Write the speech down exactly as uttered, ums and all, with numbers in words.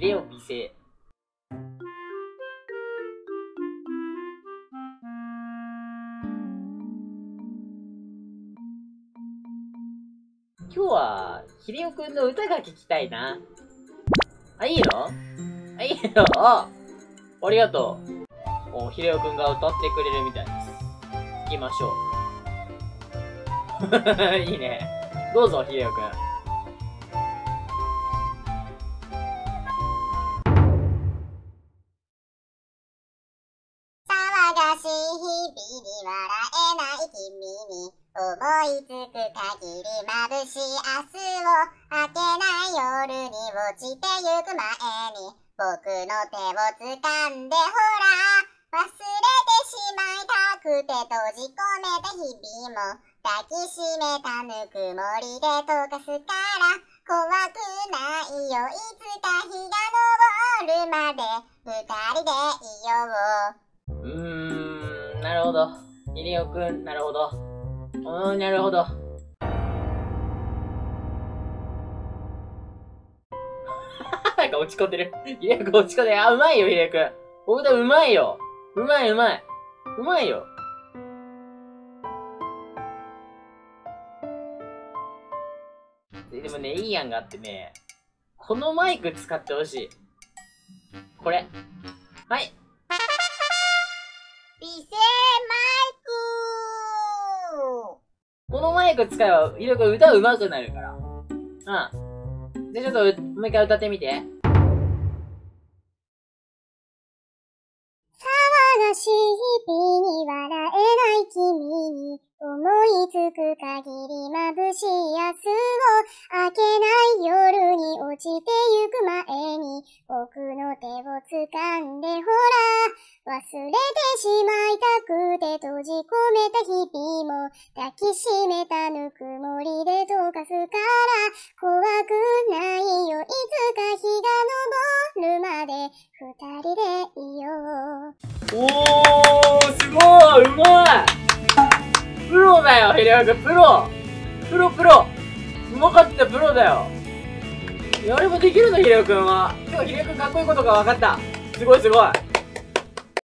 レオ美声。今日は、ヒレオくんの歌が聞きたいな。あ、いいのあ、いいのあ、ありがとう。お、ヒレオくんが歌ってくれるみたいです。行きましょう。いいね。どうぞ、ヒレオくん。 騒がしい日々に笑えない君に思いつく限り眩しい明日を明けない夜に落ちてゆく前に僕の手を掴んでほら忘れてしまいたくて閉じ込めた日々も抱きしめたぬくもりで溶かすから怖くないよいつか日が昇るまで二人でいよう。 うーん、なるほど。ヒレオくん、なるほど。うーん、なるほど。なんか落ち込んでる。ヒレオくん落ち込んでる。あ、うまいよ、ヒレオくん。お歌うまいよ。うまいうまい。うまいよ。でもね、いい案があってね、このマイク使ってほしい。これ。はい。 美声マイク。 このマイク使えば、ひろくん歌うまくなるから。うん。じゃあちょっと、もう一回歌ってみて。 騒がしい日々に笑えない君に思いつく限り眩しい明日を明けない夜に落ちてゆく前に僕の手を掴んでほら忘れてしまいたくて閉じ込めた日々も抱きしめたぬくもりで溶かすから怖くないよいつか日が昇るまで二人でいよう。 おー、すごい、うまい。プロだよ、ひろくん、プロ。プロプロ。うまかった、プロだよ。やればできるの、ひろくんは。今日はひろくんかっこいいことが分かった。すごいすごい。